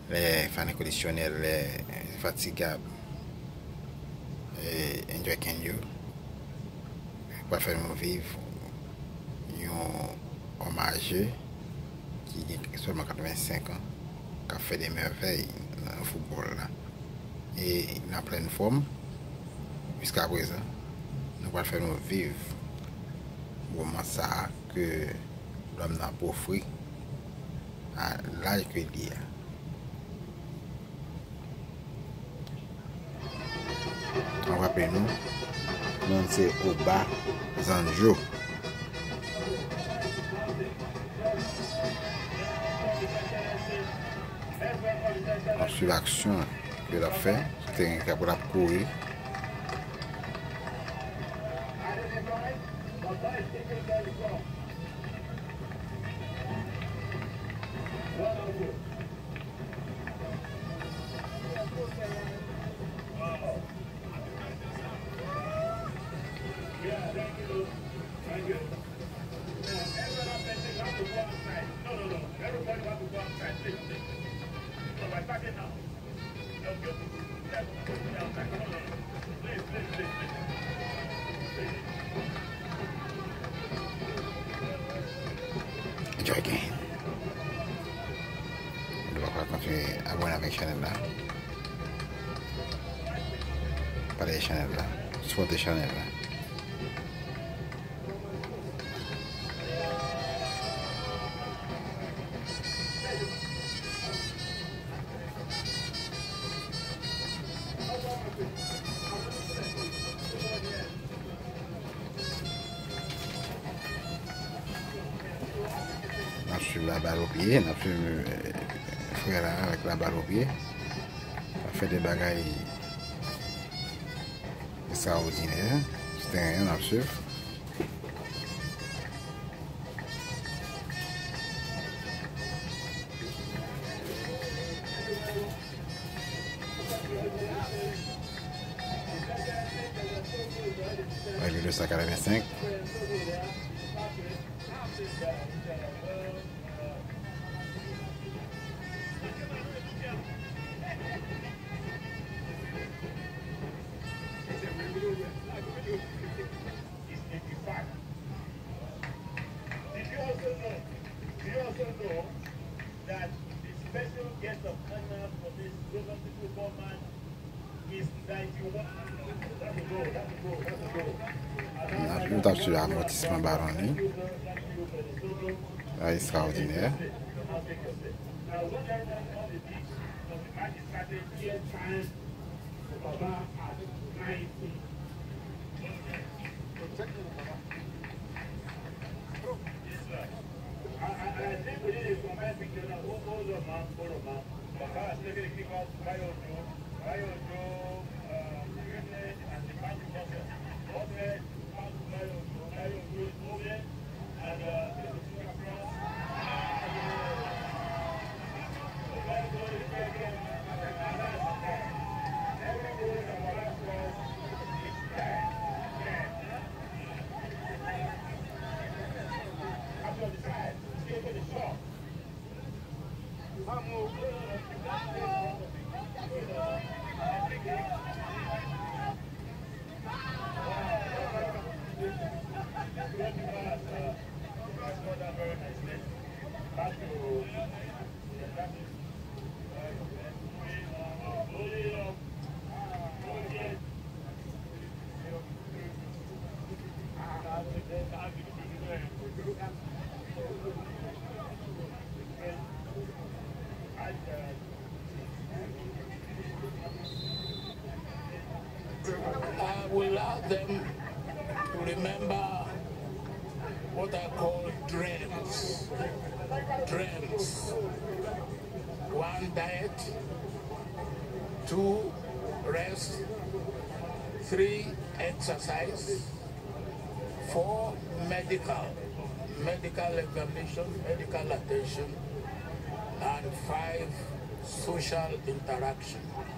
les fans conditionnels, les fatigables, et enjoy can you. Pour faire nous vivre un hommage qui a seulement 85 ans, qui a fait des merveilles dans le football là. Et il est en pleine forme jusqu'à présent. Nous allons faire nous vivre le moment ça que l'homme n'a pas offert à l'âge qu'il y a. On rappelle nous c'est Oba Zanjo. On suit l'action qu'il a fait, c'était un cas pour la courir. Enjoy again. On va continuer à abonner avec la chaîne là. Para la chaîne là. Soit la chaîne là. On suit la balle au pied, on a fait frère là avec la balle au pied. On fait des bagailles extraordinaires. C'était rien à suivre. Avec le 285. Do you also know that the special guest of honor for this domestic football match is 91? That's a goal, that's a goal, that's a goal. Nous avons sur l'amortissement baronné. Extraordinaire. Now, what I want on the beach of the match started here time about at 90. I think we need to combine picture now. All of them. But I still get to keep out Bayo Joe, and the magic process. All the way out to Bayo Joe is moving, and I will ask them to remember what I call dreams. Dreams. 1, diet. 2, rest. 3, exercise. 4, medical examination, medical attention. And 5, social interaction.